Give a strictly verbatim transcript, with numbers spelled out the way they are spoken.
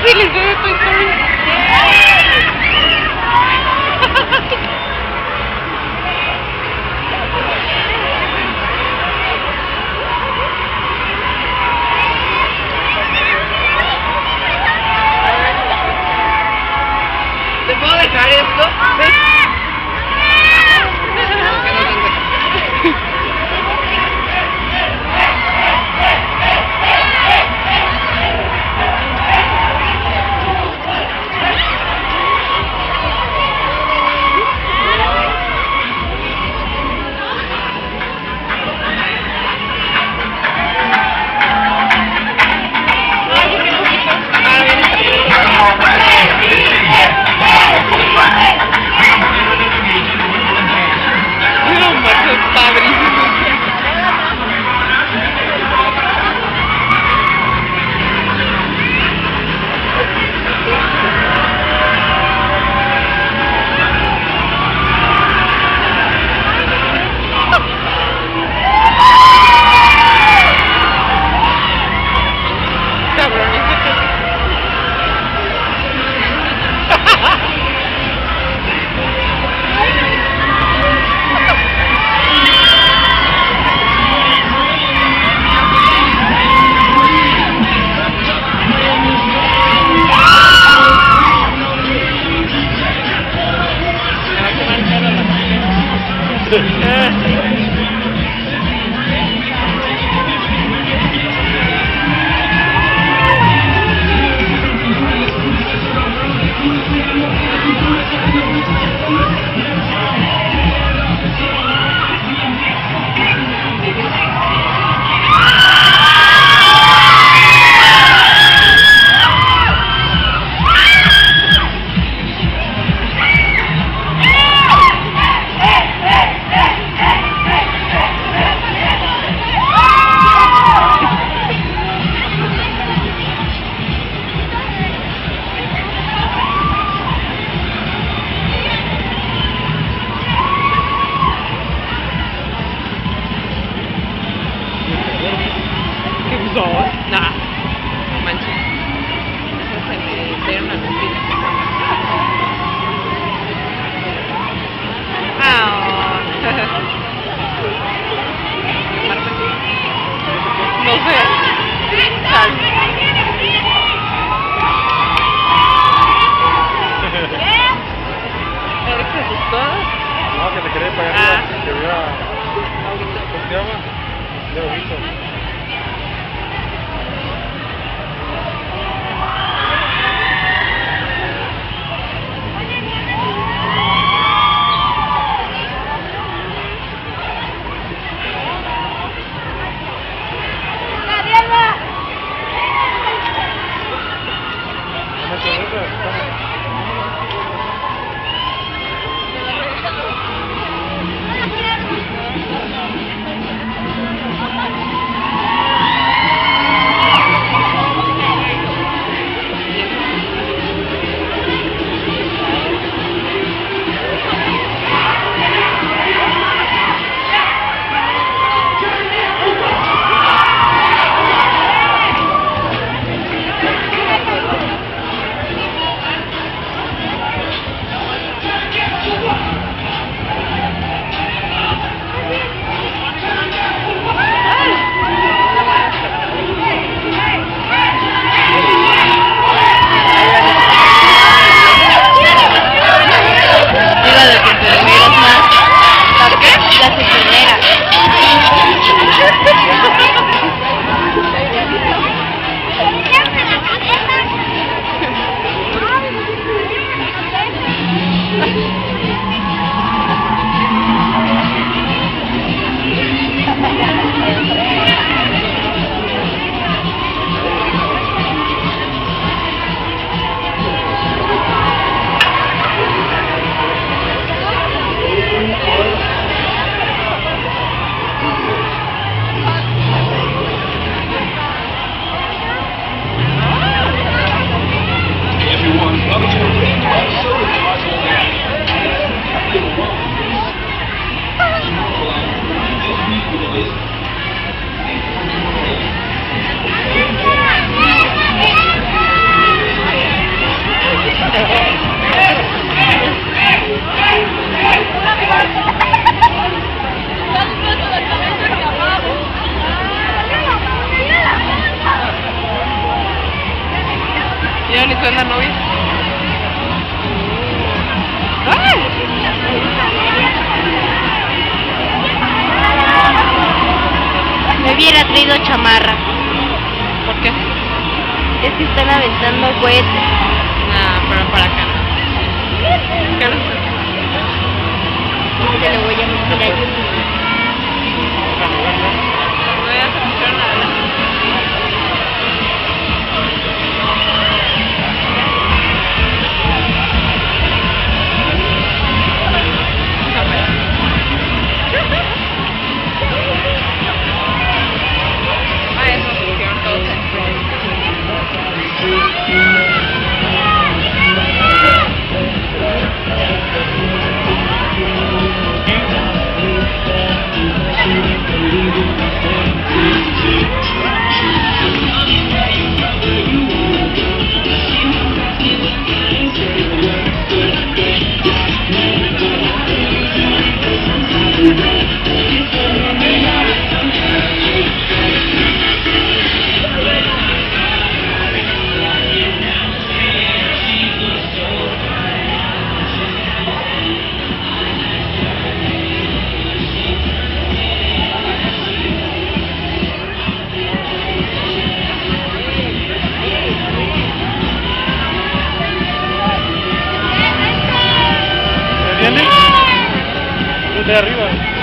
feliz de Toy Story. ¿Te puedo dejar esto? Nah, no manches. Eso se me dieron a los pies. Ah, no sé. Sal. ¿Eres que asustó? No, que te quería pagar Ah. que hubiera... ¿Cómo se llama? Ya lo visto. hubiera traído chamarra. ¿Por qué? Es que están aventando cohetes. Nah, pero para acá no. ¿Qué no está? Ahorita le voy a meter a Yumi. No, ya se pusieron a ver. Ah, eso se pusieron todos en ¿Viene? De arriba.